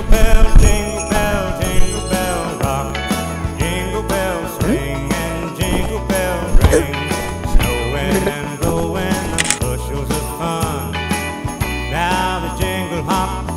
jingle bell rock. Jingle bells swing and jingle bells ring. Snowing and blowing on bushels of fun. Now the jingle hop